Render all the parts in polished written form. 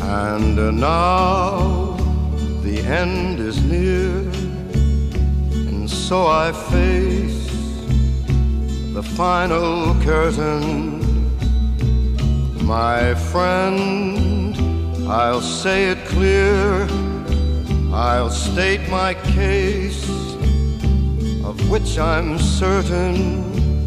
And now the end is near, and so I face the final curtain. My friend, I'll say it clear, I'll state my case, of which I'm certain.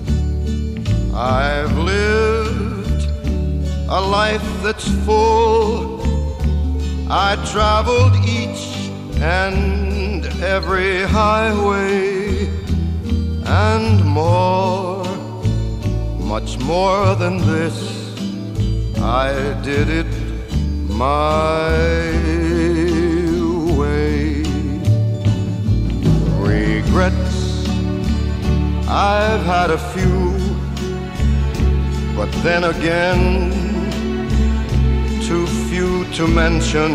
I've lived a life that's full. I traveled each and every highway, and more, much more than this, I did it my way. Regrets, I've had a few, but then again, too few to mention.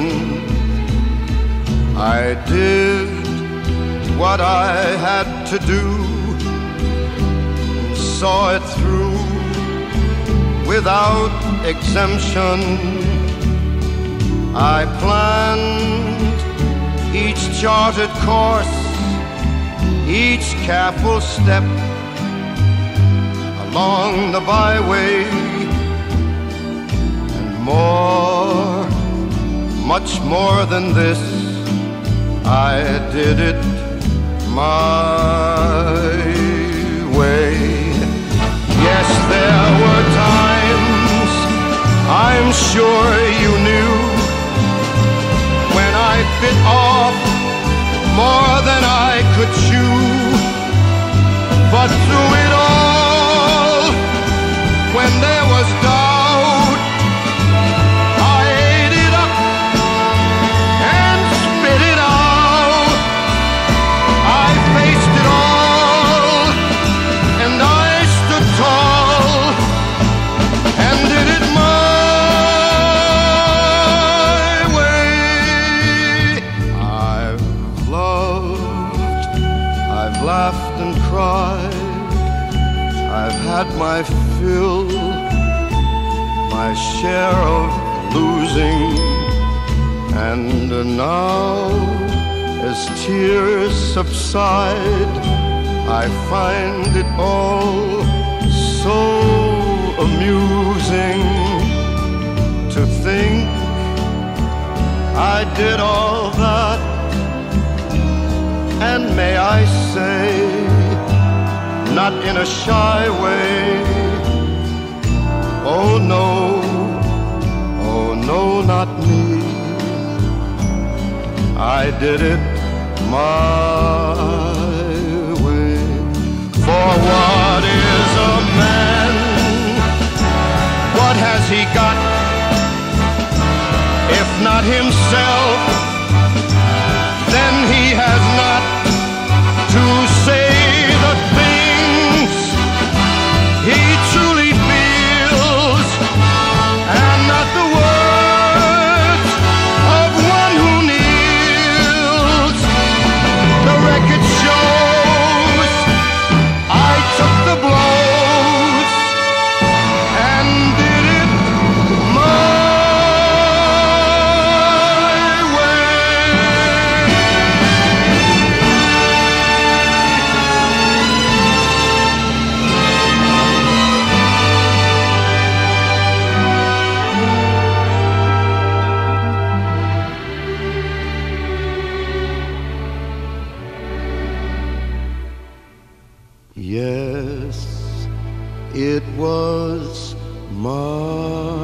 I did what I had to do, and saw it through without exemption. I planned each charted course, each careful step along the byway, and more, much more than this, I did it my way. Yes, there were times, I'm sure you knew, when I bit off more than I could chew. But through it all, when there was doubt, I ate it up and spit it out. I faced it all, and I stood tall, and did it my way. I've loved, I've laughed and cried, I've had my fill, my share of losing, and now, as tears subside, I find it all so amusing to think I did all that, and may I say, not in a shy way. Oh no, not me. I did it my way. For what is a man? What has he got, if not himself? Then he has not to say the things he truly feels, and not the words of one who kneels. The record shows I took the blows and did it my Yes, it was my